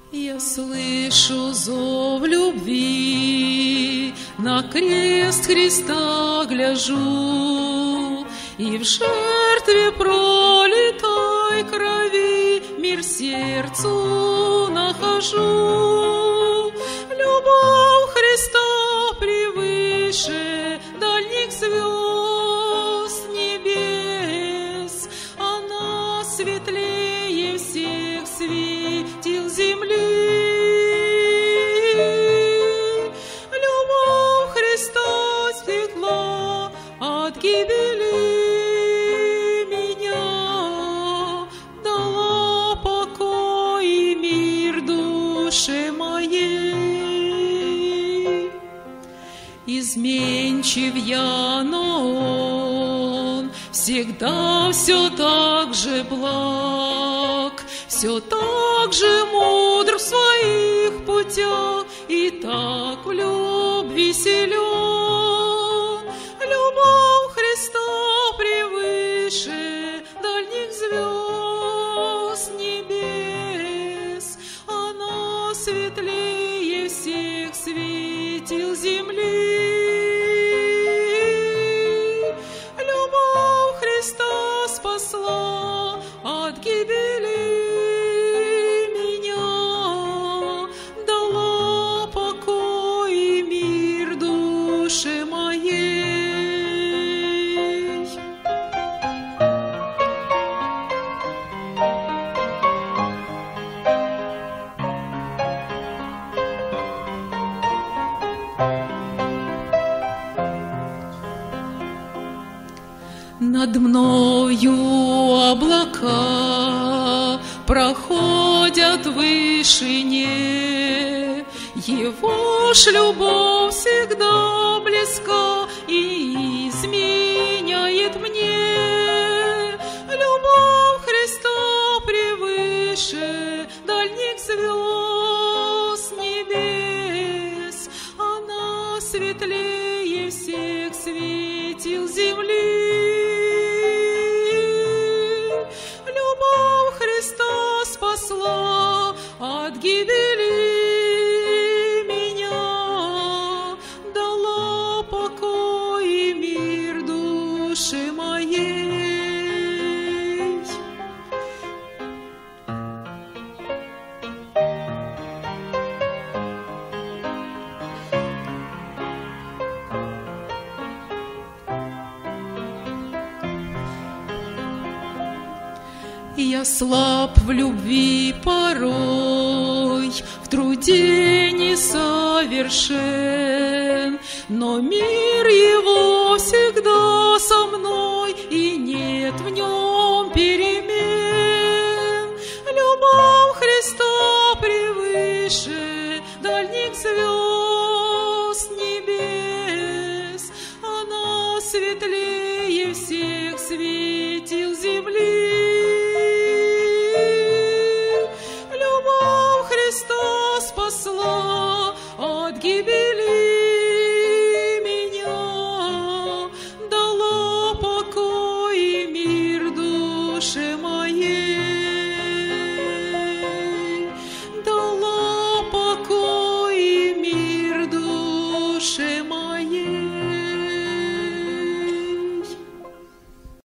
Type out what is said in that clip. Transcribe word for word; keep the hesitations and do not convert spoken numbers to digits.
Я слышу зов любви, на крест Христа гляжу, и в жертве пролитой крови мир сердцу нахожу. Любовь Христа превыше дальних звезд небес, она светлее всех светил земли. Любовь Христа спекла от гибели меня, дала покой и мир душе моей. Изменчив я, но Он всегда все так же благ, все так же мудр в своих путях и так в любви силен. Любовь Христа превыше дальних звезд небес, она светлее всех светил земли. Любовь Христа спасла от гибели меня, дала покой и мир душе моей. Над мною облака проходят в вышине, Его ж любовь всегда близка и изменяет мне. Любовь Христа превыше дальних звезд небес, она светлее всех светил земли. Любовь Христа спасла от гибели меня, дала покой и мир душе моей. Я слаб в любви порой, в труде несовершен, но мир Его всегда со мной, и нет в нем перемен. Любовь Христа превыше дальних звезд небес, она светлее